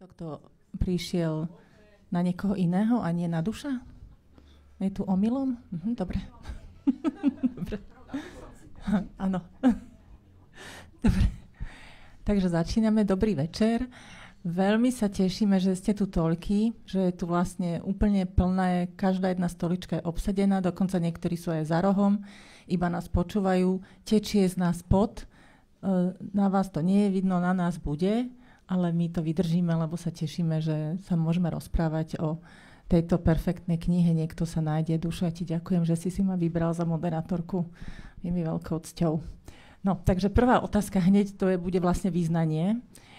Kto prišiel na niekoho iného a nie na duša? Je tu omylom? Dobre. Dobre. Áno. Dobre. Takže začíname. Dobrý večer. Veľmi sa tešíme, že ste tu toľkí, že je tu vlastne úplne plné, každá jedna stolička je obsadená, dokonca niektorí sú aj za rohom, iba nás počúvajú, tečie z nás pot. Na vás to nie je vidno, na nás bude, ale my to vydržíme, lebo sa tešíme, že sa môžeme rozprávať o tejto perfektnej knihe. Niekto sa nájde. Dušo, ja ti ďakujem, že si ma vybral za moderátorku. Je mi veľkou cťou. No, takže prvá otázka hneď, bude vlastne význanie.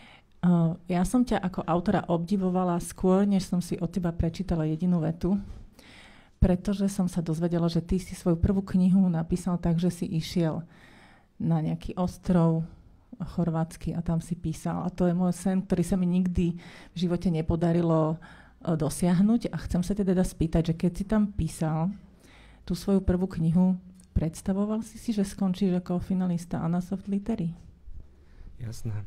Ja som ťa ako autora obdivovala skôr, než som si od teba prečítala jedinú vetu, pretože som sa dozvedela, že ty si svoju prvú knihu napísal tak, že si išiel na nejaký ostrov chorvátsky a tam si písal. A to je môj sen, ktorý sa mi nikdy v živote nepodarilo dosiahnuť. A chcem sa teda spýtať, že keď si tam písal tú svoju prvú knihu, predstavoval si, že skončíš ako finalista Anasoft Litery? Jasné.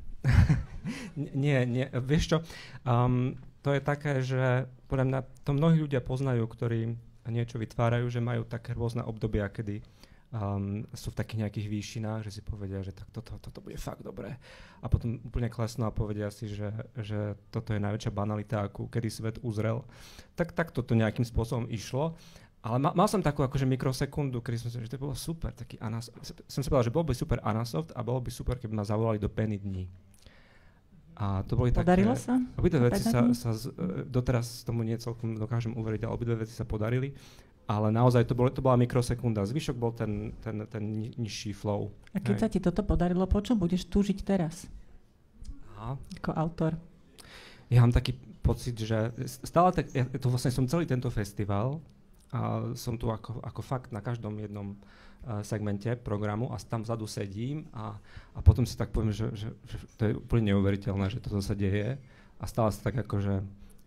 Nie, vieš čo, to je také, že podľa mňa to mnohí ľudia poznajú, ktorí niečo vytvárajú, že majú také rôzne obdobia, kedy sú v takých nejakých výšinách, že si povedia, že tak toto bude fakt dobré. A potom úplne klesnú a povedia si, že toto je najväčšia banalita, akú kedy svet uzrel. Tak toto nejakým spôsobom išlo. Ale mal som takú akože mikrosekundu, kedy som si, že to bolo super, taký som si povedal, že bolo by super Anasoft a bolo by super, keby ma zavolali do Penny dní. A to boli podarilo také... sa? Obidve veci sa doteraz tomu nie celkom dokážem uveriť, ale obidve veci sa podarili. Ale naozaj to bola mikrosekunda. Zvyšok bol ten nižší flow. A keď sa ti toto podarilo, po čom budeš túžiť teraz? Aha. Ako autor. Ja mám taký pocit, že stále to vlastne som celý tento festival a som tu ako fakt na každom jednom segmente programu a tam vzadu sedím a potom si tak poviem, že to je úplne neuveriteľné, že toto sa deje a stále sa tak akože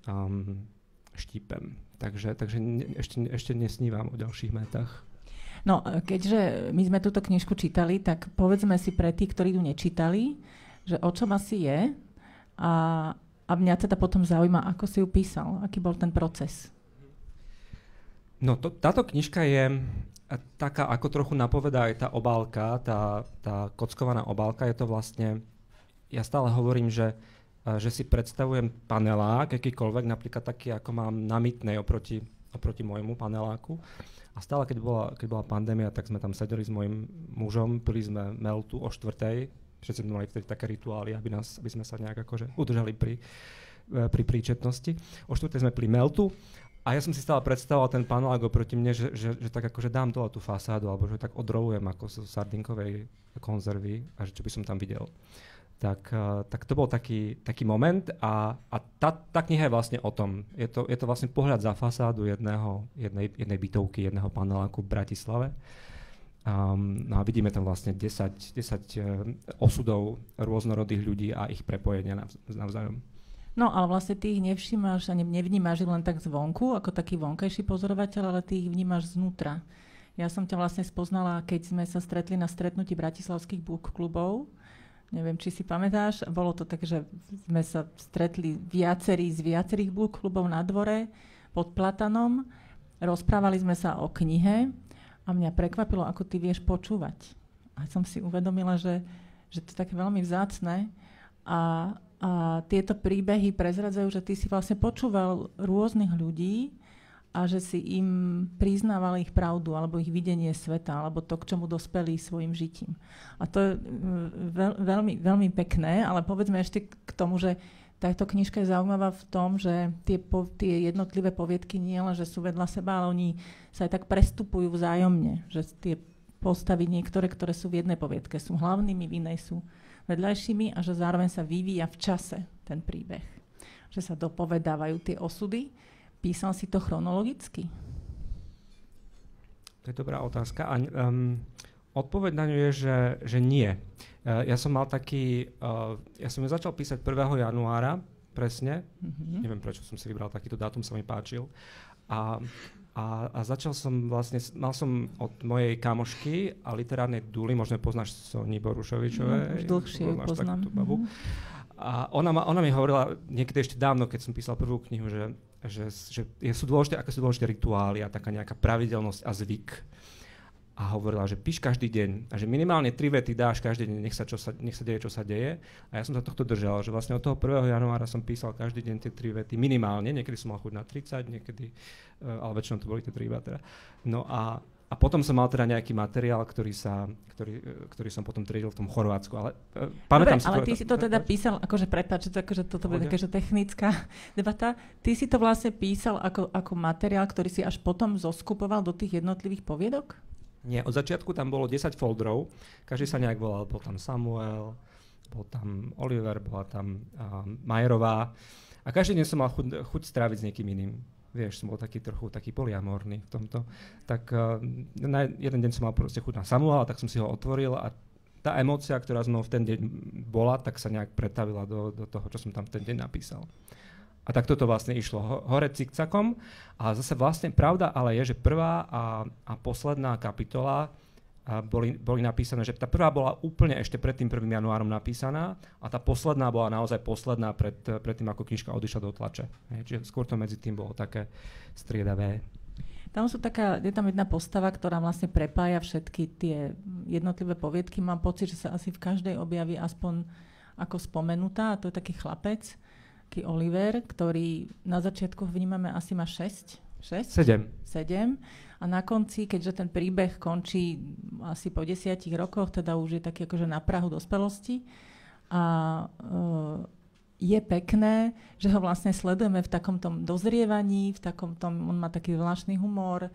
štípem. Takže ešte nesnívam o ďalších metách. No, keďže my sme túto knižku čítali, tak povedzme si pre tých, ktorí ju nečítali, že o čom asi je a mňa teda potom zaujíma, ako si ju písal, aký bol ten proces. No, táto knižka je taká, ako trochu napovedá aj tá obálka, tá kockovaná obálka, je to vlastne, ja stále hovorím, že si predstavujem panelák, akýkoľvek, napríklad taký, ako mám na Mytnej oproti môjmu paneláku. A stále, keď bola pandémia, tak sme tam sedeli s mojím mužom, pili sme meltu o 4:00, všetci sme mali vtedy také rituály, aby sme sa nejak akože udržali pri príčetnosti. O 4:00 sme pili meltu a ja som si stále predstavoval ten panelák oproti mne, že tak akože dám dole tú fasádu, alebo že tak odrolujem ako zo sardinkovej konzervy a že čo by som tam videl. Tak to bol taký moment a tá kniha je vlastne o tom. Je to vlastne pohľad za fasádu jednej bytovky, jedného paneláku v Bratislave. No a vidíme tam vlastne 10 osudov rôznorodých ľudí a ich prepojenia navzájom. No, ale vlastne ty ich nevšímáš a nevnímaš len tak zvonku, ako taký vonkajší pozorovateľ, ale ty ich vnímaš znútra. Ja som ťa vlastne spoznala, keď sme sa stretli na stretnutí bratislavských book klubov. Neviem, či si pamätáš. Bolo to tak, že sme sa stretli viacerí z viacerých book klubov na dvore pod platanom. Rozprávali sme sa o knihe a mňa prekvapilo, ako ty vieš počúvať. A som si uvedomila, že to je také veľmi vzácne. A tieto príbehy prezradzajú, že ty si vlastne počúval rôznych ľudí a že si im priznával ich pravdu, alebo ich videnie sveta, alebo to, k čomu dospeli svojim žitím. A to je veľmi, veľmi pekné, ale povedzme ešte k tomu, že táto knižka je zaujímavá v tom, že tie jednotlivé poviedky nie len, že sú vedľa seba, ale oni sa aj tak prestupujú vzájomne. Že tie postavy niektoré, ktoré sú v jednej poviedke, sú hlavnými, v inej sú vedľajšími a že zároveň sa vyvíja v čase ten príbeh. Že sa dopovedávajú tie osudy. Písal si to chronologicky? To je dobrá otázka. A odpoveď na ňu je, že nie. Ja som mal ja som ju začal písať 1. januára, presne. Mm-hmm. Neviem, prečo som si vybral takýto dátum, sa mi páčil. A začal som vlastne, mal som od mojej kamošky a literárnej dúly, možno poznáš Soni Borušovičovej. Už dlhšie ju poznám. Takúto babu. A ona mi hovorila niekedy ešte dávno, keď som písal prvú knihu, že sú dôležité rituály a taká nejaká pravidelnosť a zvyk. A hovorila, že píš každý deň a že minimálne 3 vety dáš každý deň, nech sa deje, čo sa deje. A ja som sa tohto držal, že vlastne od toho 1. januára som písal každý deň tie 3 vety minimálne. Niekedy som mal chuť na 30, niekedy, ale väčšinou to boli tie 3 iba teda. No a potom som mal teda nejaký materiál, ktorý som potom triedil v tom Chorvátsku. Ale pamätám si ale ty si to teda písal, akože prepáč, akože toto bude taká technická debata. Ty si to vlastne písal ako materiál, ktorý si až potom zoskupoval do tých jednotlivých poviedok? Nie, od začiatku tam bolo 10 folderov, každý sa nejak volal, bol tam Samuel, bol tam Oliver, bola tam Majerová a každý deň som mal chuť stráviť s niekým iným. Vieš, som bol taký polyamorný v tomto. Tak na jeden deň som mal proste chuť na Samuela, tak som si ho otvoril a tá emócia, ktorá z mnou v ten deň bola, tak sa nejak pretavila do toho, čo som tam v ten deň napísal. A tak toto vlastne išlo hore cikcakom. A zase vlastne pravda ale je, že prvá a posledná kapitola boli napísané, že tá prvá bola úplne ešte pred tým 1. januárom napísaná a tá posledná bola naozaj posledná pred tým, ako knižka odišla do tlače. Čiže skôr to medzi tým bolo také striedavé. Je tam jedna postava, ktorá vlastne prepája všetky tie jednotlivé poviedky. Mám pocit, že sa asi v každej objaví aspoň ako spomenutá, a to je taký chlapec, taký Oliver, ktorý na začiatku vnímame asi má 7. A na konci, keďže ten príbeh končí asi po 10 rokoch, teda už je taký akože na prahu dospelosti. A je pekné, že ho vlastne sledujeme v takomto dozrievaní, on má taký zvláštny humor,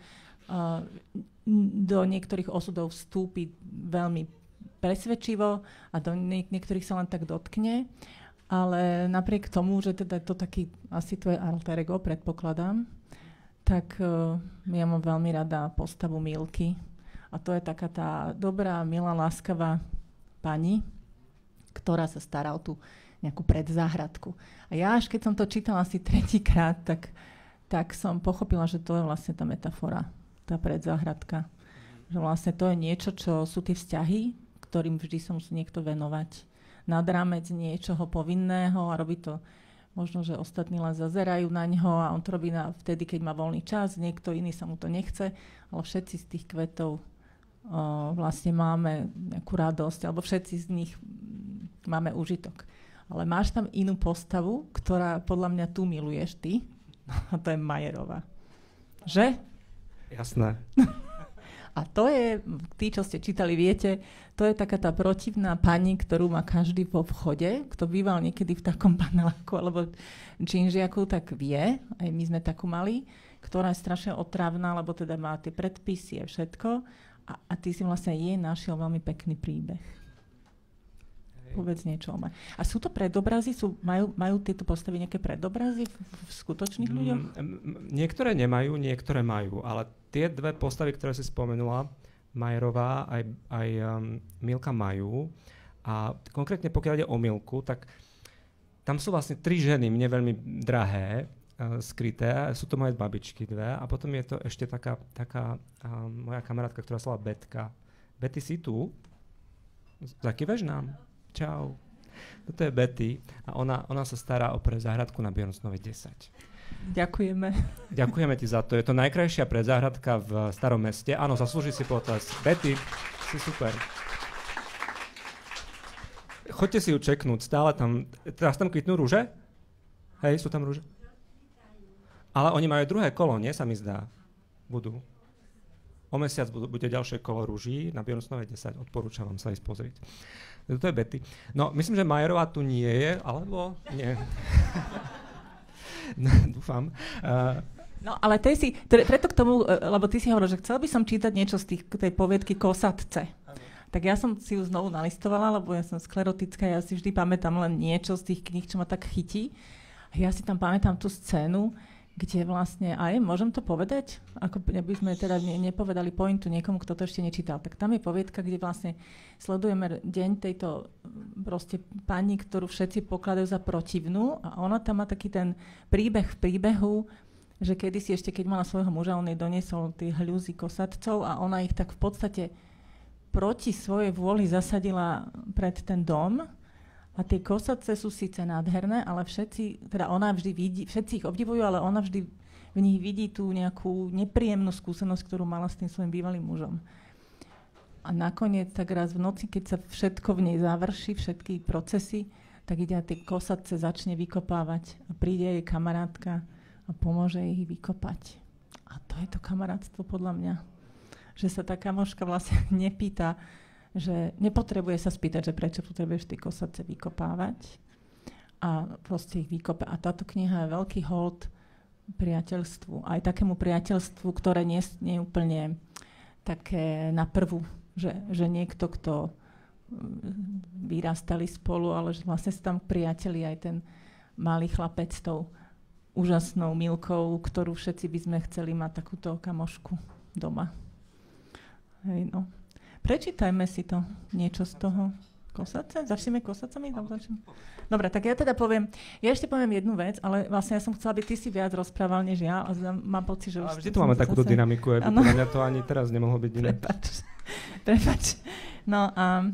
do niektorých osudov vstúpi veľmi presvedčivo a do niektorých sa len tak dotkne. Ale napriek tomu, že teda je to taký asi tvoje alter ego, predpokladám, tak ja mám veľmi rada postavu Milky. A to je taká tá dobrá, milá, láskavá pani, ktorá sa stará o tú nejakú predzáhradku. A ja až keď som to čítala asi 3-krát, tak som pochopila, že to je vlastne tá metafora, tá predzáhradka. Že vlastne to je niečo, čo sú tie vzťahy, ktorým vždy sa musí niekto venovať nad rámec niečoho povinného a robí to možno, že ostatní len zazerajú na ňo a on to robí vtedy, keď má voľný čas, niekto iný sa mu to nechce, ale všetci z tých kvetov vlastne máme nejakú radosť, alebo všetci z nich máme úžitok. Ale máš tam inú postavu, ktorá podľa mňa tu miluješ ty, a to je Majerová. Že? Jasné. A to je, tí, čo ste čítali, viete, to je taká tá protivná pani, ktorú má každý vo vchode. Kto býval niekedy v takom paneláku alebo džinžiaku, tak vie, aj my sme takú mali, ktorá je strašne otravná, lebo teda má tie predpisy a všetko. A ty si vlastne jej našiel veľmi pekný príbeh. Povedz niečo o Majerovej. A sú to predobrazy? Majú tieto postavy nejaké predobrazy v skutočných ľuďoch? Niektoré nemajú, niektoré majú, ale tie dve postavy, ktoré si spomenula, Majerová aj Milka majú. A konkrétne pokiaľ ide o Milku, tak tam sú vlastne 3 ženy, mne veľmi drahé, skryté. Sú to moje babičky dve. A potom je to ešte taká moja kamarátka, ktorá sa volá Betka. Betty, si tu? Zakýveš nám? Čau. Toto je Betty a ona sa stará o predzáhradku na Bjornsnovej 10. Ďakujeme. Ďakujeme ti za to. Je to najkrajšia predzáhradka v Starom meste. Áno, zaslúži si potlesk. Betty, si super. Choďte si ju čeknúť. Stále tam... Teraz tam kvitnú rúže? Hej, sú tam rúže? Ale oni majú druhé kolo, nie? Sa mi zdá. Budú. O mesiac bude ďalšie kolo rúží na Bjornsnovej 10. Odporúčam vám sa ísť pozrieť. To je Betty. No, myslím, že Majerová tu nie je, alebo nie. No, dúfam. No, ale preto k tomu, lebo ty si hovoril, že chcel by som čítať niečo z tej poviedky Kosatce. Tak ja som si ju znovu nalistovala, lebo ja som sklerotická, ja si vždy pamätám len niečo z tých kníh, čo ma tak chytí. A ja si tam pamätám tú scénu, kde vlastne, môžem to povedať? Ako by sme teda nepovedali pointu niekomu, kto to ešte nečítal. Tak tam je poviedka, kde vlastne sledujeme deň tejto proste pani, ktorú všetci pokladajú za protivnú a ona tam má taký ten príbeh v príbehu, že kedysi ešte, keď mala svojho muža, on jej doniesol tie hľuzy kosatcov a ona ich tak v podstate proti svojej vôli zasadila pred ten dom A tie kosace sú síce nádherné, ale ona vždy vidí, všetci ich obdivujú, ale ona vždy v nich vidí tú nejakú nepríjemnú skúsenosť, ktorú mala s tým svojím bývalým mužom. A nakoniec, tak raz v noci, keď sa všetko v nej završí, všetky procesy, tak ide a tie kosace začne vykopávať. A príde jej kamarátka a pomôže jej ich vykopať. A to je to kamarátstvo podľa mňa. Že sa tá kamoška vlastne nepýta, že nepotrebuje sa spýtať, že prečo potrebuješ tie kosace vykopávať. A proste ich vykope. A táto kniha je veľký hold priateľstvu. Aj takému priateľstvu, ktoré nie je úplne také na prvú. Že niekto, kto vyrastali spolu, ale že vlastne sa tam priateli aj ten malý chlapec s tou úžasnou Milkou, ktorú všetci by sme chceli mať takúto kamošku doma. Hej, no. Prečítajme si to, niečo z toho. Kosace? Začneme kosacami? Dobre, tak ja teda poviem, ja ešte poviem jednu vec, ale vlastne ja som chcela, aby ty si viac rozprával než ja, a mám pocit, že už... Vždy tu máme takúto dynamiku, podľa mňa to ani teraz nemohlo byť iné. Prepač. No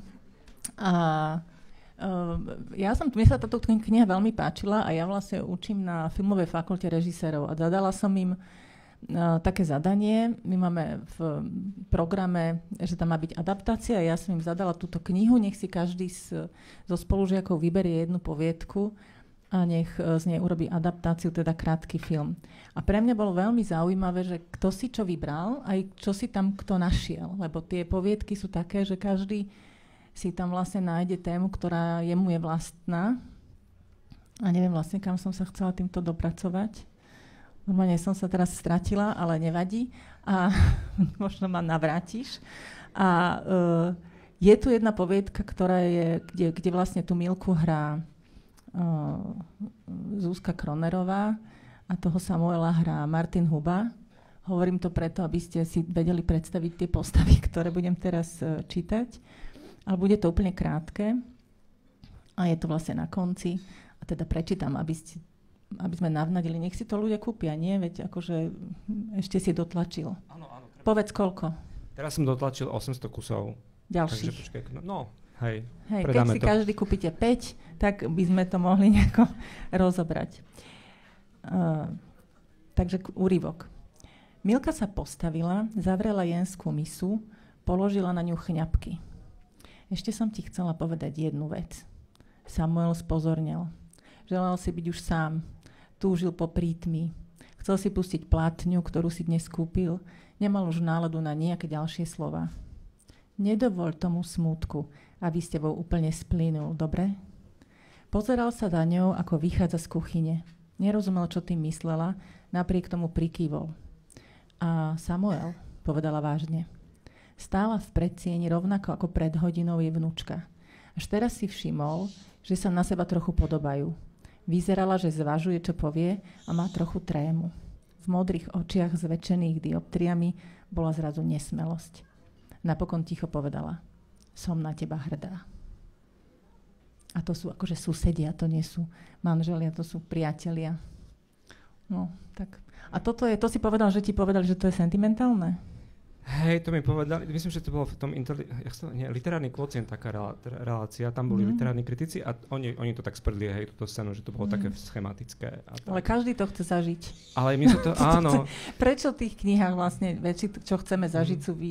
mne sa táto kniha veľmi páčila a ja vlastne učím na filmovej fakulte režisérov a zadala som im také zadanie. My máme v programe, že tam má byť adaptácia. Ja som im zadala túto knihu, nech si každý zo spolužiakov vyberie jednu poviedku a nech z nej urobí adaptáciu, teda krátky film. A pre mňa bolo veľmi zaujímavé, že kto si čo vybral, aj čo si tam kto našiel. Lebo tie poviedky sú také, že každý si tam vlastne nájde tému, ktorá jemu je vlastná. A neviem vlastne, kam som sa chcela týmto dopracovať. Normálne som sa teraz stratila, ale nevadí. A možno ma navrátiš. A je tu jedna poviedka, ktorá je, kde vlastne tú Milku hrá Zuzka Kronerová a toho Samuela hrá Martin Huba. Hovorím to preto, aby ste si vedeli predstaviť tie postavy, ktoré budem teraz čítať. Ale bude to úplne krátke a je to vlastne na konci. A teda prečítam, aby sme navnadili. Nech si to ľudia kúpia, nie? Veď akože ešte si dotlačil. Áno. Povedz koľko. Teraz som dotlačil 800 kusov. Ďalších. Takže počkaj, hej, keď si každý kúpite 5, tak by sme to mohli nejako rozobrať. Takže úryvok. Milka sa postavila, zavrela jenskú misu, položila na ňu chňapky. Ešte som ti chcela povedať jednu vec. Samuel spozornel. Želal si byť už sám. Túžil po prítmi. Chcel si pustiť platňu, ktorú si dnes kúpil. Nemal už náladu na nejaké ďalšie slova. Nedovoľ tomu smútku, aby s tebou úplne splynul, dobre? Pozeral sa za ňou, ako vychádza z kuchyne. Nerozumel, čo tým myslela, napriek tomu prikývol. A Samuel, povedala vážne. Stála v predsieni rovnako ako pred hodinou jej vnúčka. Až teraz si všimol, že sa na seba trochu podobajú. Vyzerala, že zvažuje, čo povie a má trochu trému. V modrých očiach zväčšených dioptriami bola zrazu nesmelosť. Napokon ticho povedala: Som na teba hrdá. A to sú akože susedia, to nie sú manželia, to sú priatelia. No, tak. A toto je, to si povedal, že ti povedali, že to je sentimentálne? Hej, to mi povedali, myslím, že to bolo v tom literárny kvocient, taká relácia, tam boli literárni kritici a oni to tak sprdli, hej, túto scénu, že to bolo také schematické. Ale každý to chce zažiť. Ale my sa to, áno. Prečo v tých knihách vlastne čo chceme zažiť sú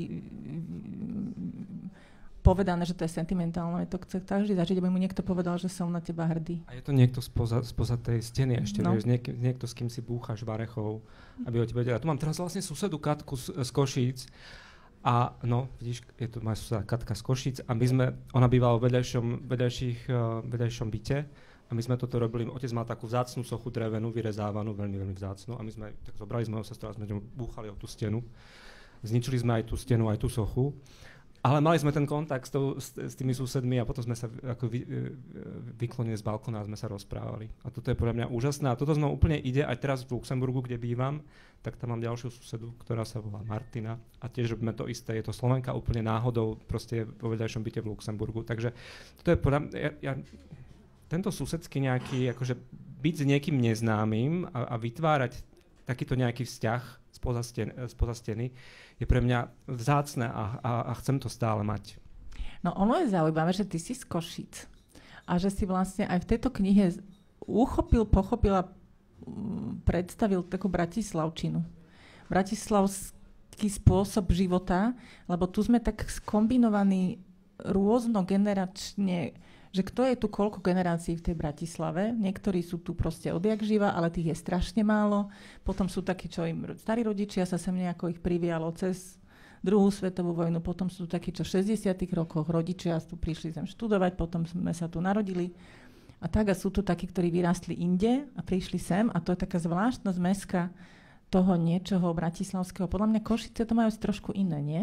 povedané, že to je sentimentálne, to chce každý zažiť, aby mu niekto povedal, že som na teba hrdý. A je to niekto spoza tej steny ešte, vieš, niekto, s kým si búchaš varechou, aby o tebe vedel. Ja tu mám teraz vlastne susedu Katku z Košíc a no, vidíš, je tu moja suseda Katka z Košíc a ona bývala v vedľajšom byte a my sme toto robili, otec mal takú vzácnu sochu drevenú, vyrezávanú, veľmi, veľmi vzácnu a my sme, tak zobrali sme ho sestru a sme búchali o tú stenu. Zničili sme aj tú stenu, aj tú sochu. Ale mali sme ten kontakt s tými susedmi a potom sme sa ako vyklonili z balkóna a sme sa rozprávali. A toto je podľa mňa úžasné. A toto znova úplne ide aj teraz v Luxemburgu, kde bývam, tak tam mám ďalšiu susedu, ktorá sa volá Martina. A tiež robíme to isté. Je to Slovenka úplne náhodou, proste vo vedľajšom byte v Luxemburgu. Takže to je podľa mňa, tento susedský nejaký, akože byť s niekým neznámym a vytvárať takýto nejaký vzťah spoza steny je pre mňa vzácne a chcem to stále mať. No ono je zaujímavé, že ty si z Košíc. a že si vlastne aj v tejto knihe pochopil a predstavil takú bratislavčinu. Bratislavský spôsob života, lebo tu sme tak skombinovaní rôznogeneračne, že kto je tu koľko generácií v tej Bratislave. Niektorí sú tu proste odjak živa, ale tých je strašne málo. Potom sú takí, čo im starí rodičia sa sem nejako ich privialo cez druhú svetovú vojnu. Potom sú takí, čo v 60. rokoch rodičia tu prišli sem študovať, potom sme sa tu narodili. A tak a sú tu takí, ktorí vyrástli inde a prišli sem a to je taká zvláštna zmeska toho niečoho bratislavského. Podľa mňa Košice to majú trošku iné, nie?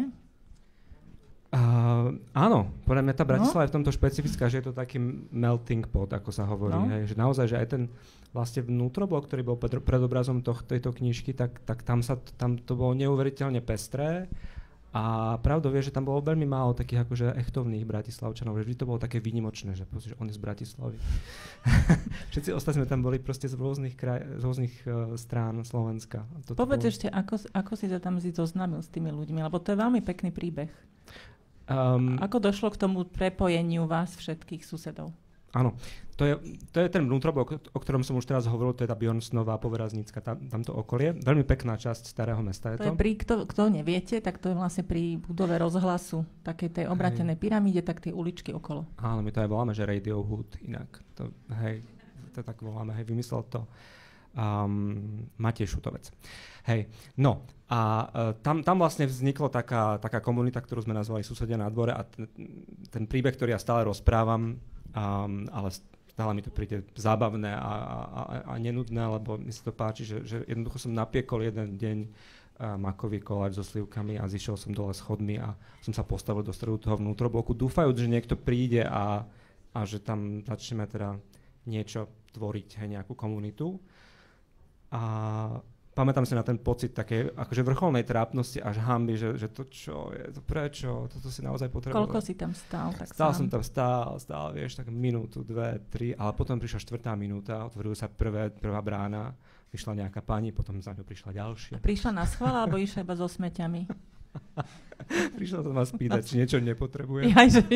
Áno, podľa mňa tá Bratislava je v tomto špecifická, že je to taký melting pot, ako sa hovorí. Hej, že naozaj, že aj ten vlastne vnútroblok, ktorý bol pred obrazom tejto knižky, tak tam to bolo neuveriteľne pestré. A pravdou je, že tam bolo veľmi málo takých akože echtovných Bratislavčanov, že vždy to bolo také výnimočné, že on je z Bratislavy. Všetci ostatní tam boli proste z rôznych strán Slovenska. Povedz ešte, ako si sa tam zoznámil s tými ľuďmi, lebo to je veľmi pekný príbeh. Ako došlo k tomu prepojeniu vás všetkých susedov? Áno, to je ten vnútroblok, o ktorom som už teraz hovoril, to je tá Bjornsnová, Poveraznícka, tamto okolie. Veľmi pekná časť starého mesta je to. Kto neviete, tak to je vlastne pri budove Rozhlasu, takej tej obratenej pyramíde, tak tie uličky okolo. Áno, my to aj voláme, že Radio Hood inak. To tak voláme, vymyslel to Matej Šutovec. Hej, no a tam vlastne vznikla taká komunita, ktorú sme nazvali Susedia na dvore a ten príbeh, ktorý ja stále rozprávam, ale stále mi to príde zábavné a nenudné, lebo mi sa to páči, že jednoducho som napiekol jeden deň makový koláč so slivkami a zišiel som dole schodmi a som sa postavil do stredu toho vnútrobloku, dúfajúc, že niekto príde a že tam začneme teda niečo tvoriť, nejakú komunitu. A pamätám si na ten pocit také akože vrcholnej trápnosti až hanby, že to čo je, to prečo, toto si naozaj potreboval. Koľko si tam stál? Som tam stál, vieš, tak minútu, 2, 3, ale potom prišla 4. minúta, otvorila sa prvá brána, vyšla nejaká pani, potom za ňou prišla ďalšia. A prišla na schvál, alebo išla iba so smeťami? Prišla som vás pýtať, či niečo nepotrebujem.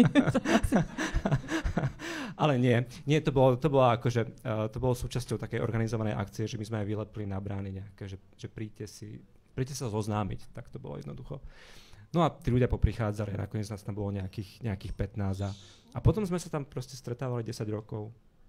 Ale nie, to bolo súčasťou takej organizovanej akcie, že my sme aj vylepili na brány nejaké, že príďte sa zoznámiť, tak to bolo jednoducho. No a tí ľudia poprichádzali a nakoniec nás tam bolo nejakých 15 a potom sme sa tam proste stretávali 10 rokov.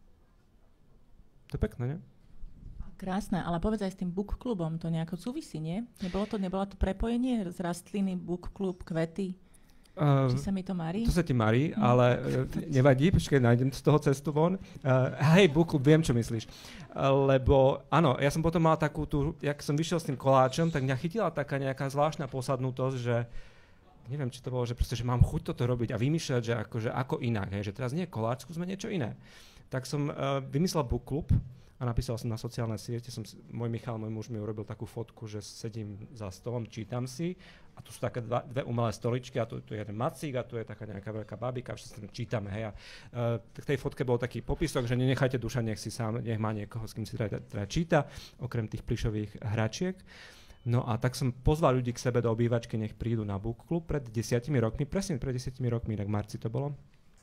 To je pekné, nie? Krásne, ale povedz aj s tým book klubom, to nejako súvisí, nie? Nebolo to prepojenie z rastliny, book klub, kvety? Či sa mi to marí? To sa ti marí, ale nevadí, počkaj, nájdem z toho cestu von. Hej, book klub, viem, čo myslíš. Lebo áno, ja som potom mal takú tú, jak som vyšiel s tým koláčom, tak mňa chytila taká nejaká zvláštna posadnutosť, že neviem, či to bolo, že proste, že mám chuť toto robiť a vymýšľať, že akože ako inak, hej, že teraz nie koláč, skúsme niečo iné. Tak som vymyslel book klub a napísal som na sociálne siete, môj Michal, môj muž mi urobil takú fotku, že sedím za stolom, čítam si a tu sú také dve umelé stoličky a tu je jeden macík a tu je taká nejaká veľká babika, všetci čítame, hej. V tej fotke bol taký popisok, že nenechajte duša, nech má niekoho, s kým si teda číta, okrem tých plyšových hračiek. No a tak som pozval ľudí k sebe do obývačky, nech prídu na book klub presne pred 10 rokmi, tak v marci to bolo.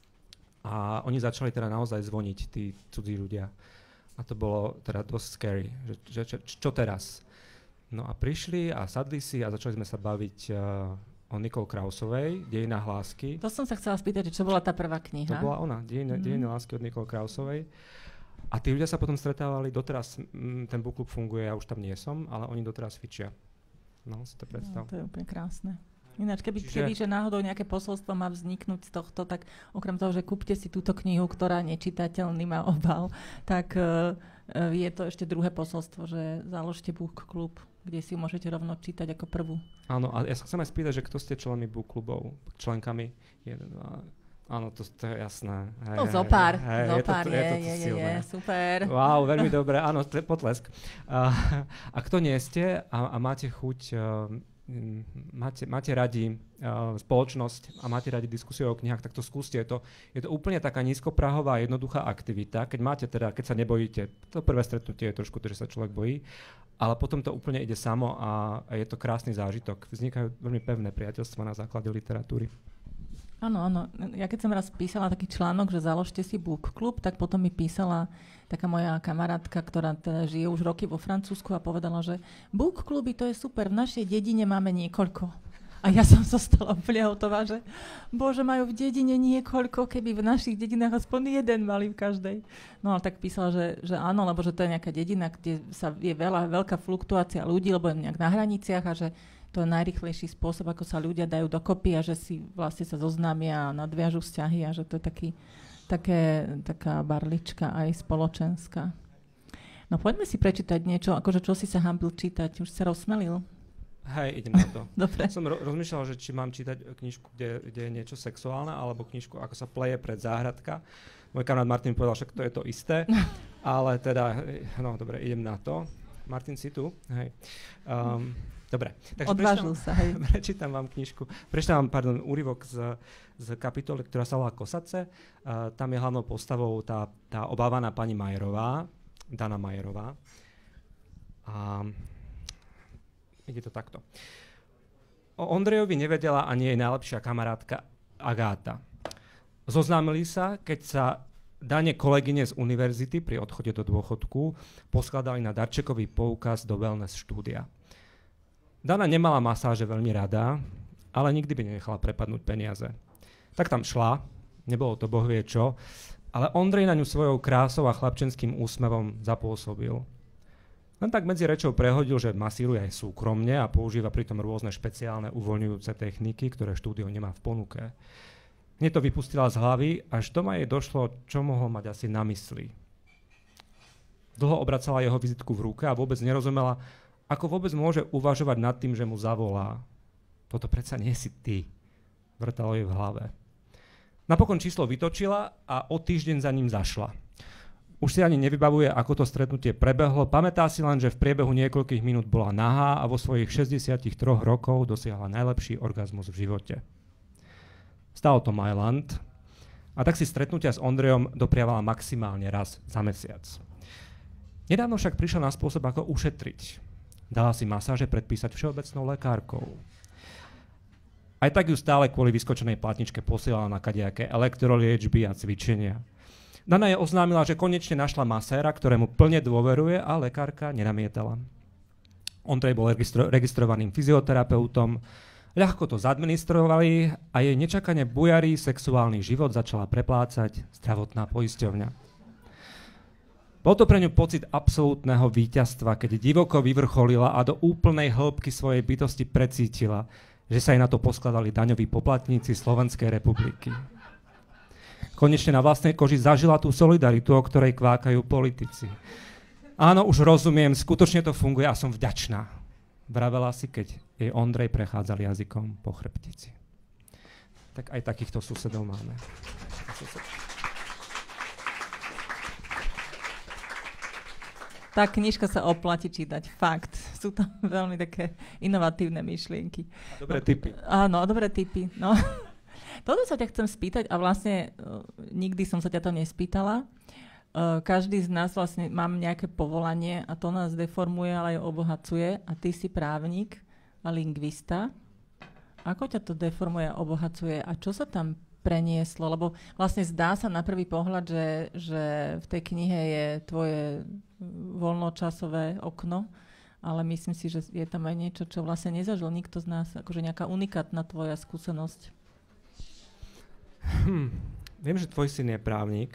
A oni začali teda naozaj zvoniť, tí cudzí ľudia. A to bolo teda dosť scary, že čo teraz? No a prišli a sadli si a začali sme sa baviť o Nicole Krausovej, Dejinách lásky. To som sa chcela spýtať, čo bola tá prvá kniha? To bola ona, Dejiny lásky od Nicole Krausovej. A tí ľudia sa potom stretávali, doteraz ten book klub funguje, ja už tam nie som, ale oni doteraz fičia. No, si to predstav. No, to je úplne krásne. Ináč, keby že náhodou nejaké posolstvo má vzniknúť z tohto, tak okrem toho, že kúpte si túto knihu, ktorá nečitateľný má obal, tak je to ešte druhé posolstvo, že založte book klub, kde si ju môžete rovno čítať ako prvú. Áno, a ja sa chcem aj spýtať, že kto ste členmi book klubov, členkami? Áno, to je jasné. Zopár je, super. Wow, veľmi dobré, áno, potlesk. A kto nie ste a máte chuť... Máte radi spoločnosť a máte radi diskusiu o knihách, tak to skúste. Je to úplne taká nízkoprahová a jednoduchá aktivita. Keď sa nebojíte, to prvé stretnutie je trošku to, že sa človek bojí, ale potom to úplne ide samo a je to krásny zážitok. Vznikajú veľmi pevné priateľstvá na základe literatúry. Áno, áno. Ja keď som raz písala taký článok, že založte si book klub, tak potom mi písala taká moja kamarátka, ktorá teda žije už roky vo Francúzsku a povedala, že book kluby to je super, v našej dedine máme niekoľko. A ja som zostala úplne hotová, že bože, majú v dedine niekoľko, keby v našich dedinách aspoň jeden mali v každej. No ale tak písala, že áno, lebo že to je nejaká dedina, kde je veľká fluktuácia ľudí, lebo je nejak na hraniciach a že to je najrýchlejší spôsob, ako sa ľudia dajú dokopy a že si vlastne sa zoznámia a nadviažú vzťahy a že to je taká barlička aj spoločenská. No poďme si prečítať niečo, akože čo si sa hambil čítať, už sa rozsmelil. Hej, idem na to. Dobre. Som rozmýšľal, že či mám čítať knižku, kde je niečo sexuálne, alebo knižku, ako sa pleje pred záhradka. Môj kamarát Martin povedal, že to je to isté, ale teda, no dobre, idem na to. Martin, si tu? Hej. Dobre. Takže odvážil sa, hej. Prečítam vám knižku. Prečítam vám, úryvok z kapitoly, ktorá sa volá Kosace. Tam je hlavnou postavou tá obávaná pani Majerová, Dana Majerová. A ide to takto. O Ondrejovi nevedela ani jej najlepšia kamarátka Agáta. Zoznámili sa, keď sa dane kolegyne z univerzity pri odchode do dôchodku poskladali na darčekový poukaz do wellness štúdia. Dana nemala masáže veľmi rada, ale nikdy by nenechala prepadnúť peniaze. Tak tam šla, nebolo to bohvie čo, ale Ondrej na ňu svojou krásou a chlapčenským úsmevom zapôsobil. Len tak medzi rečou prehodil, že masíruje aj súkromne a používa pritom rôzne špeciálne uvoľňujúce techniky, ktoré štúdio nemá v ponuke. Hneď to vypustila z hlavy, až doma jej došlo, čo mohol mať asi na mysli. Dlho obracala jeho vizitku v ruke a vôbec nerozumela, ako vôbec môže uvažovať nad tým, že mu zavolá. Toto predsa nie si ty, vrtalo jej v hlave. Napokon číslo vytočila a o týždeň za ním zašla. Už si ani nevybavuje, ako to stretnutie prebehlo, pamätá si len, že v priebehu niekoľkých minút bola nahá a vo svojich 63 rokov dosiahla najlepší orgazmus v živote. Stalo to Mailand a tak si stretnutia s Ondrejom dopriavala maximálne raz za mesiac. Nedávno však prišla na spôsob, ako ušetriť. Dala si masáže predpísať všeobecnou lekárkou. Aj tak ju stále kvôli vyskočenej platničke posielala na kadejaké elektroliečby a cvičenia. Dana jej oznámila, že konečne našla maséra, ktorému plne dôveruje a lekárka nenamietala. Ondrej bol registrovaným fyzioterapeutom, ľahko to zadministrovali a jej nečakane bujarý sexuálny život začala preplácať zdravotná poisťovňa. Bol to pre ňu pocit absolútneho víťazstva, keď divoko vyvrcholila a do úplnej hĺbky svojej bytosti precítila, že sa jej na to poskladali daňoví poplatníci Slovenskej republiky. Konečne na vlastnej koži zažila tú solidaritu, o ktorej kvákajú politici. Áno, už rozumiem, skutočne to funguje a som vďačná, vravela si, keď jej Ondrej prechádzal jazykom po chrbtici. Tak aj takýchto susedov máme. Tá knižka sa oplatí čítať, fakt. Sú tam veľmi také inovatívne myšlienky. Dobré tipy. Áno, dobré tipy. No. Toto sa ťa chcem spýtať a vlastne nikdy som sa ťa to nespýtala. Každý z nás vlastne mám nejaké povolanie a to nás deformuje, ale aj obohacuje. A ty si právnik a lingvista. Ako ťa to deformuje a obohacuje a čo sa tam prenieslo? Lebo vlastne zdá sa na prvý pohľad, že v tej knihe je tvoje voľnočasové okno, ale myslím si, že je tam aj niečo, čo vlastne nezažil nikto z nás, akože nejaká unikátna tvoja skúsenosť. Viem, že tvoj syn je právnik.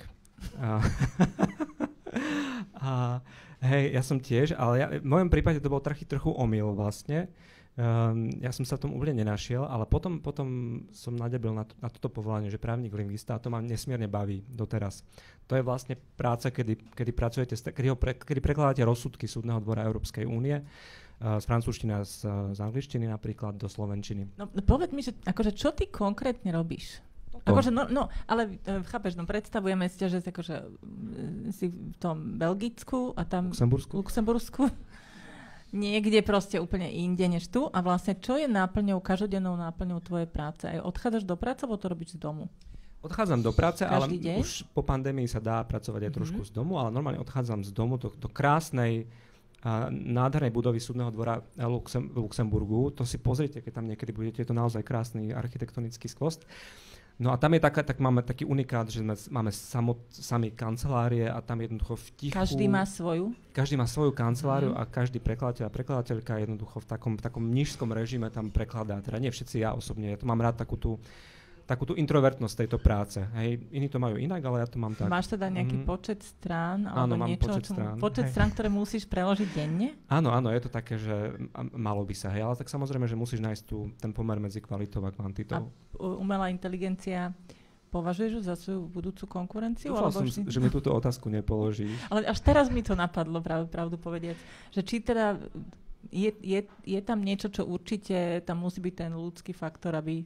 A hej, ja som tiež, ale v mojom prípade to bol trochu omyl vlastne. Ja som sa v tom úplne nenašiel, ale potom som nadebil na toto povolanie, že právnik lingvista, a to ma nesmierne baví doteraz. To je vlastne práca, kedy pracujete, kedy prekladáte rozsudky Súdneho dvora Európskej únie z francúzštiny a z angličtiny napríklad do slovenčiny. No povedz mi, že akože čo ty konkrétne robíš? Akože, no, ale chápeš, no predstavujeme si, že akože, si v tom Belgicku a tam Luxembursku. Niekde proste úplne inde než tu a vlastne čo je náplňou, každodennou náplňou tvojej práce? Aj odchádzaš do práce, alebo to robíš z domu? Odchádzam do práce, ale deň? Už po pandémii sa dá pracovať aj trošku z domu, ale normálne odchádzam z domu do krásnej nádhernej budovy Súdneho dvora v Luxemburgu. To si pozrite, keď tam niekedy budete, je to naozaj krásny architektonický skvost. No a tam je tak máme taký unikát, že máme sami kancelárie a tam jednoducho v tichu... Každý má svoju? Každý má svoju kanceláriu a každý prekladateľ a prekladateľka jednoducho v takom mníšskom režime tam prekladá. Teda nie všetci, ja osobne. Ja to mám rád takú tú introvertnosť tejto práce. Hej. Iní to majú inak, ale ja to mám tak. Máš teda nejaký počet strán? Áno, mám niečo, počet strán. Počet strán, ktoré musíš preložiť denne? Áno, je to také, že malo by sa. Hej, ale tak samozrejme, že musíš nájsť ten pomer medzi kvalitou a kvantitou. A umelá inteligencia považuješ za svoju budúcu konkurenciu? Dúfal som, že mi túto otázku nepoložíš. Ale až teraz mi to napadlo, pravdu povediac. Že či teda je tam niečo, čo určite tam musí byť ten ľudský faktor, aby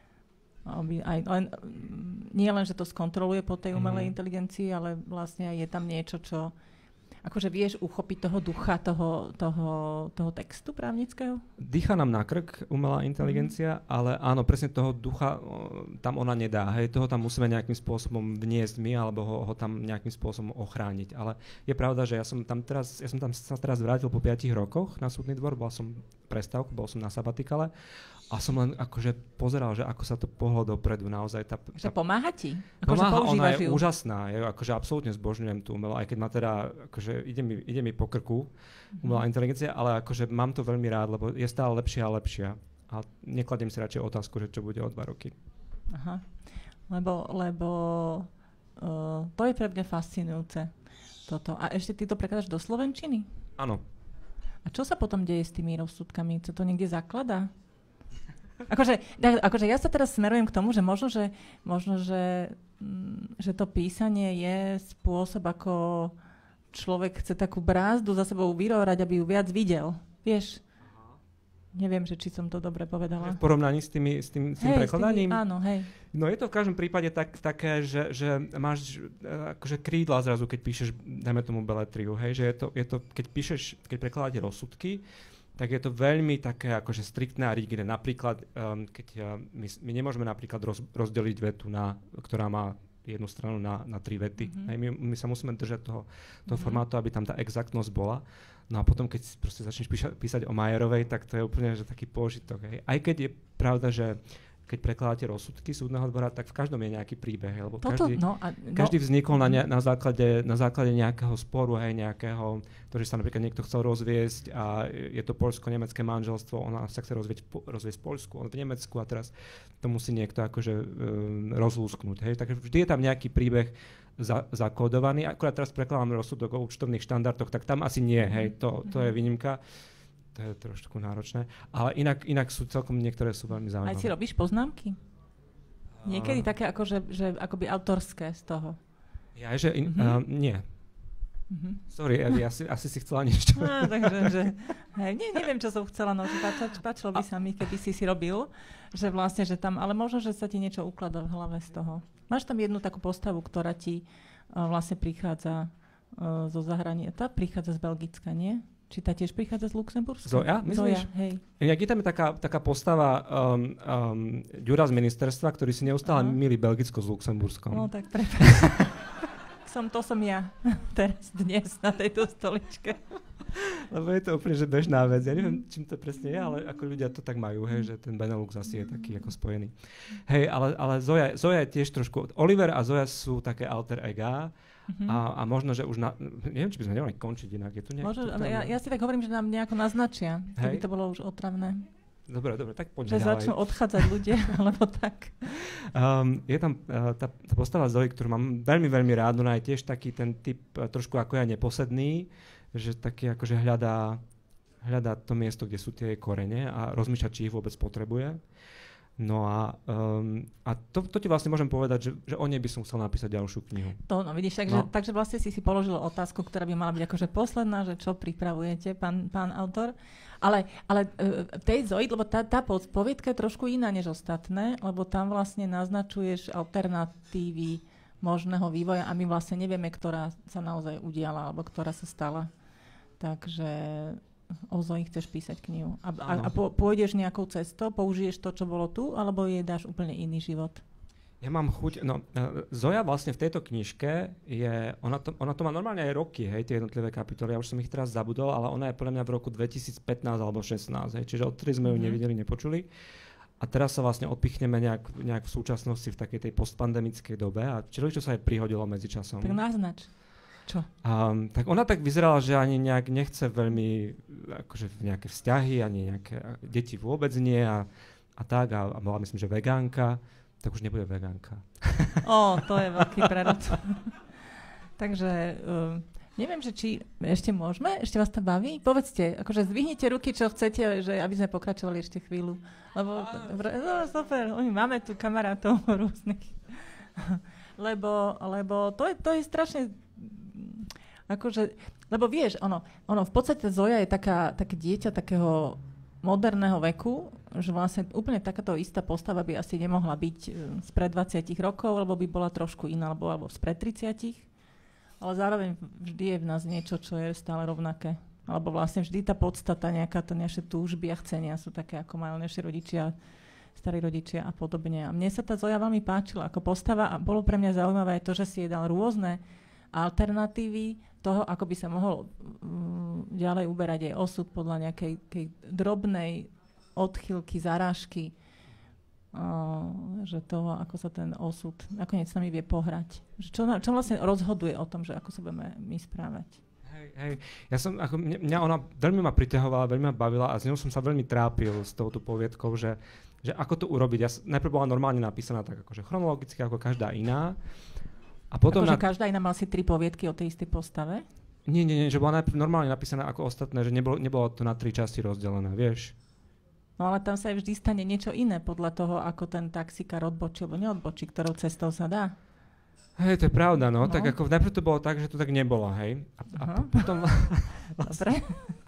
nie len, že to skontroluje po tej umelej inteligencii, ale vlastne je tam niečo, čo akože vieš uchopiť toho ducha, toho textu právnického? Dýcha nám na krk umelá inteligencia, ale áno, presne toho ducha tam ona nedá. Hej, toho tam musíme nejakým spôsobom vniesť my, alebo ho tam nejakým spôsobom ochrániť. Ale je pravda, že ja som sa teraz vrátil po 5 rokoch na súdny dvor, bol som prestávku, bol som na sabatikale. A som len akože pozeral, že ako sa to pohlo dopredu naozaj. Že pomáha ti? Pomáha, ona je úžasná. Ja akože absolútne zbožňujem tú umelú, aj keď ma teda, akože ide mi po krku umelá inteligencia, ale akože mám to veľmi rád, lebo je stále lepšia a lepšia. A nekladiem si radšej otázku, že čo bude o 2 roky. Aha. Lebo to je pre mňa fascinujúce. Toto. A ešte ty to prekladáš do slovenčiny? Áno. A čo sa potom deje s tými rozsudkami? Co to niekde zakladá? Akože ja sa teraz smerujem k tomu, že možno, že to písanie je spôsob, ako človek chce takú brázdu za sebou vyrórať, aby ju viac videl. Vieš? Neviem, že či som to dobre povedala. V porovnaní s tým prekladaním? Áno, hej. No je to v každom prípade také, že máš akože krídla zrazu, keď píšeš, dajme tomu beletriu, hej, že je to keď prekladáte rozsudky, tak je to veľmi také akože striktné a rigidné. Napríklad, keď my nemôžeme napríklad rozdeliť vetu, ktorá má jednu stranu na 3 vety. My sa musíme držať toho formátu, aby tam tá exaktnosť bola. No a potom, keď proste začneš písať o Majerovej, tak to je úplne že taký pôžitok. Hej. Aj keď je pravda, že keď prekladáte rozsudky súdneho dvora, tak v každom je nejaký príbeh, lebo každý vznikol na základe nejakého sporu, hej, nejakého, to, že sa napríklad niekto chcel rozviesť a je to poľsko-nemecké manželstvo, ona sa chce rozviesť v Poľsku, on v Nemecku a teraz to musí niekto akože rozlúsknuť. Hej. Takže vždy je tam nejaký príbeh zakódovaný. Akurát teraz prekladám rozsudok o účtovných štandardoch, tak tam asi nie, hej, to je výnimka. To je trošku náročné, ale inak sú celkom niektoré sú veľmi zaujímavé. Aj si robíš poznámky? Niekedy také že akoby autorské z toho. Ja, že nie. Sorry, asi si chcela niečo. Takže, neviem, čo som chcela, no, páčilo by sa mi, keby si robil, že vlastne, že tam, ale možno, že sa ti niečo ukladá v hlave z toho. Máš tam jednu takú postavu, ktorá ti vlastne prichádza zo zahrania. Tá prichádza z Belgicka, nie? Či tá tiež prichádza z Luxemburska? Zoja, myslíš? Zoja, hej. Je tam taká postava Ďura z ministerstva, ktorý si neustále milí Belgicko s Luxemburskom. No tak to som ja teraz dnes na tejto stoličke. Lebo je to úplne že bežná vec. Ja neviem, čím to presne je, ale ako ľudia to tak majú, hej, že ten Benelux asi je taký ako spojený. Hej, ale Zoja je tiež trošku... Oliver a Zoja sú také alter ega. A možno, že už neviem, či by sme nemali končiť inak. Je tu možno, ale ja si tak hovorím, že nám nejako naznačia, keby to bolo už otravné. Dobre, tak poďme ďalej. Že začnú odchádzať ľudia, alebo tak. Je tam tá postava Zoe, ktorú mám veľmi, veľmi rád. Ona je tiež taký ten typ, trošku ako ja neposedný, že taký akože hľadá to miesto, kde sú tie korene a rozmýšľa, či ich vôbec potrebuje. No a to ti vlastne môžem povedať, že o nej by som chcel napísať ďalšiu knihu. No vidíš, takže vlastne si položil otázku, ktorá by mala byť akože posledná, že čo pripravujete, pán autor. Ale tej Zoe, lebo tá poviedka je trošku iná než ostatné, lebo tam vlastne naznačuješ alternatívy možného vývoja a my vlastne nevieme, ktorá sa naozaj udiala, alebo ktorá sa stala. Takže... O Zoe chceš písať knihu. A pôjdeš nejakou cestou, použiješ to, čo bolo tu, alebo jej dáš úplne iný život? Ja mám chuť, Zoja vlastne v tejto knižke ona to má normálne aj roky, hej, tie jednotlivé kapitoly, ja už som ich teraz zabudol, ale ona je podľa mňa v roku 2015 alebo 2016, hej, čiže odtedy sme ju nevideli, nepočuli. A teraz sa vlastne odpichneme nejak v súčasnosti v takej tej postpandemickej dobe a čo sa aj prihodilo medzi časom. Tak naznač. Čo? Tak ona tak vyzerala, že ani nejak nechce veľmi akože nejaké vzťahy, ani nejaké deti vôbec nie a tak. A bola myslím, že vegánka. Tak už nebude vegánka. To je veľký prerod. Takže neviem, že či ešte môžeme, ešte vás to baví? Povedzte, akože zdvihnite ruky, čo chcete, že aby sme pokračovali ešte chvíľu. Lebo, super, máme tu kamarátov rôznych. lebo to je strašne, akože, lebo vieš, ono v podstate Zoja je také dieťa takého moderného veku, že vlastne úplne takáto istá postava by asi nemohla byť spred 20 rokov, lebo by bola trošku iná, alebo spred 30. Ale zároveň vždy je v nás niečo, čo je stále rovnaké. Alebo vlastne vždy tá podstata, nejaká to naše túžby a chcenia sú také, ako majú naši rodičia, starí rodičia a podobne. A mne sa tá Zoja veľmi páčila ako postava a bolo pre mňa zaujímavé to, že si jej dal rôzne alternatívy toho, ako by sa mohol ďalej uberať jej osud podľa nejakej drobnej odchýlky, zarážky, že toho, ako sa ten osud nakoniec s nami vie pohrať. Čo vlastne rozhoduje o tom, že ako sa budeme my správať. Hej. Ja som, mňa ona veľmi ma priťahovala, veľmi ma bavila a s ňou som sa veľmi trápil s touto poviedkou, že ako to urobiť. Najprv bola normálne napísaná tak akože chronologicky, ako každá iná. A potom akože každá iná mal si 3 poviedky o tej istej postave? Nie, že bola normálne napísaná ako ostatné, že nebolo to na 3 časti rozdelené, vieš. No ale tam sa aj vždy stane niečo iné podľa toho, ako ten taxikár odbočí alebo neodbočí, ktorou cestou sa dá. Hej, to je pravda, no. Tak ako najprv to bolo tak, že to tak nebolo, hej. A potom... Dobre.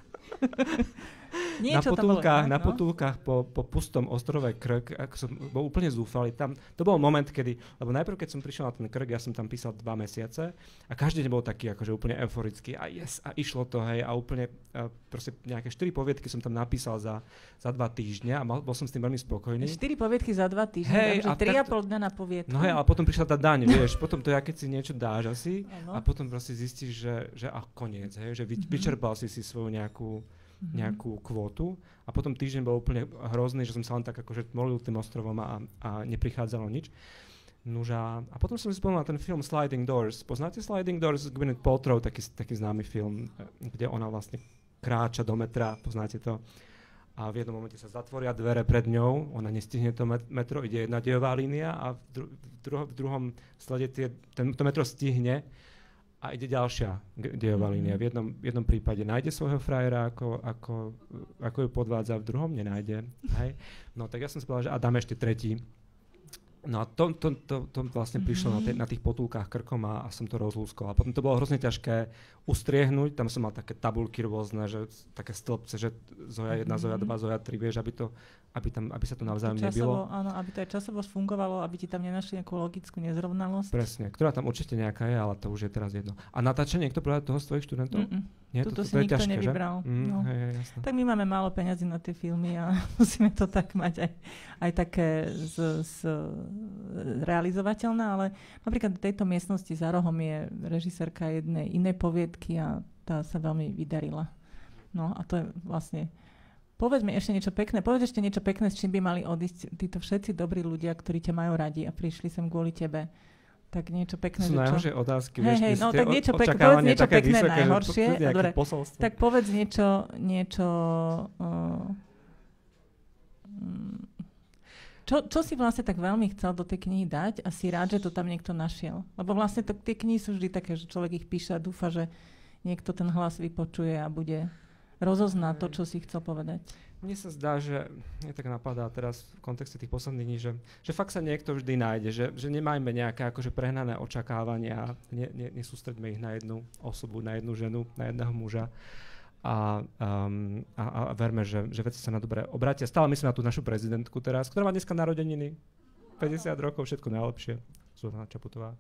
Na potulkách po pustom ostrove Krk, ako som bol úplne zúfalý. To bol moment, kedy, lebo najprv, keď som prišiel na ten Krk, ja som tam písal 2 mesiace a každý deň bol taký akože úplne euforický a išlo to, hej, a úplne proste nejaké 4 poviedky som tam napísal za 2 týždne a bol som s tým veľmi spokojný. 4 poviedky za 2 týždne, takže 3,5 dňa na poviedku. No hej, ale potom prišla tá daň, vieš, potom to je, keď si niečo dáš asi a potom proste zistíš, že koniec, hej, že vyčerpal si svoju nejakú kvótu a potom týždeň bol úplne hrozný, že som sa len tak akože molil tým ostrovom a neprichádzalo nič. Nuža. A potom som si spomenul na ten film Sliding Doors. Poznáte Sliding Doors? Gwyneth Paltrow, taký známy film, kde ona vlastne kráča do metra, poznáte to? A v jednom momente sa zatvoria dvere pred ňou, ona nestihne to metro, ide jedna dejová línia a v druhom slede to metro stihne a ide ďalšia dejová línia. V jednom prípade nájde svojho frajera, ako ju podvádza, v druhom nenájde. Hej? No tak ja som si povedal, že a dáme ešte tretí. No a to vlastne prišlo na tých potulkách Krkom a som to rozlúskol. A potom to bolo hrozne ťažké ustriehnúť, tam som mal také tabulky rôzne, že také stĺpce, že Zoja 1, Zoja 2, Zoja 3, vieš, aby sa to navzájom nebilo. Áno, aby to aj časovo fungovalo, aby ti tam nenašli nejakú logickú nezrovnalosť. Presne, ktorá tam určite nejaká je, ale to už je teraz jedno. A natáča niekto podľa toho z tvojich študentov? Nie, Tuto si nikto ťažké, nevybral. No. Hej, tak my máme málo peňazí na tie filmy a musíme to tak mať aj také realizovateľné, ale napríklad v tejto miestnosti za rohom je režisérka jednej inej poviedky a tá sa veľmi vydarila. No a to je vlastne... Povedz mi ešte niečo pekné. Povedz ešte niečo pekné, s čím by mali odísť títo všetci dobrí ľudia, ktorí ťa majú radi a prišli sem kvôli tebe. Tak niečo pekné. Sú najhoršie otázky. Hej, no tak niečo povedz niečo pekné najhoršie. Dobre, tak povedz niečo čo si vlastne tak veľmi chcel do tej knihy dať a si rád, že to tam niekto našiel? Lebo vlastne tie knihy sú vždy také, že človek ich píše a dúfa, že niekto ten hlas vypočuje a bude rozozná to, čo si chcel povedať. Mne sa zdá, že mne tak napadá teraz v kontexte tých posledných dní, že fakt sa niekto vždy nájde, že nemáme nejaké akože prehnané očakávania, nesústreďme ich na jednu osobu, na jednu ženu, na jedného muža a verme, že veci sa na dobre obrátia. Stále myslím na tú našu prezidentku teraz, ktorá má dneska narodeniny, 50 rokov, všetko najlepšie, Zuzana Čaputová.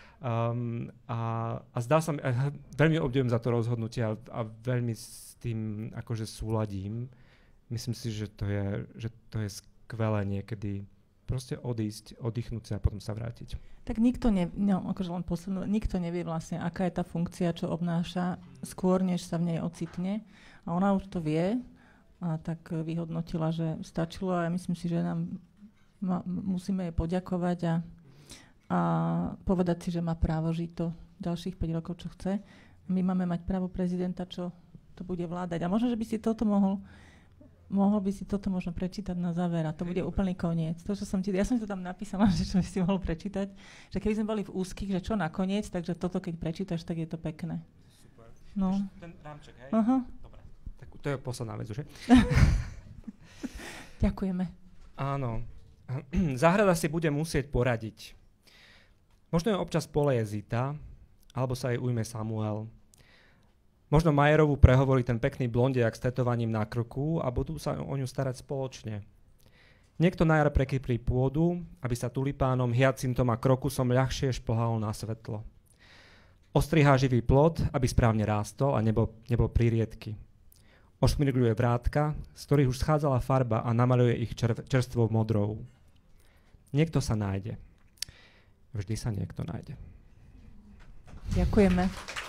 A zdá sa mi, veľmi obdivujem za to rozhodnutie a veľmi s tým akože súladím. Myslím si, že to je skvelé niekedy proste odísť, oddychnúť sa a potom sa vrátiť. Tak nikto nevie vlastne, aká je tá funkcia, čo obnáša skôr, než sa v nej ocitne. A ona už to vie, a tak vyhodnotila, že stačilo a ja myslím si, že musíme jej poďakovať a povedať si, že má právo žiť to ďalších 5 rokov, čo chce. My máme mať právo prezidenta, čo to bude vládať. A možno, že by si toto mohol by si toto možno prečítať na záver a to bude úplný koniec. To, čo ja som to tam napísala, že čo by si mohol prečítať, že keby sme boli v úzkých, že čo nakoniec, takže toto keď prečítaš, tak je to pekné. Super. No. Ten rámček, hej? Aha. Dobre. Tak to je posledná vec, že? Ďakujeme. Áno. Záhrada si bude musieť poradiť. Možno je občas poleje Zita, alebo sa jej ujme Samuel. Možno Majerovú prehovorí ten pekný blondiak s tetovaním na krku a budú sa o ňu starať spoločne. Niekto na jar prekyprí pôdu, aby sa tulipánom, hyacintom a krokusom ľahšie šplhalo na svetlo. Ostrihá živý plod, aby správne rástol a nebol pririedky. Ošmirgľuje vrátka, z ktorých už schádzala farba a namaľuje ich čerstvou modrou. Niekto sa nájde. Vždy sa niekto nájde. Ďakujeme.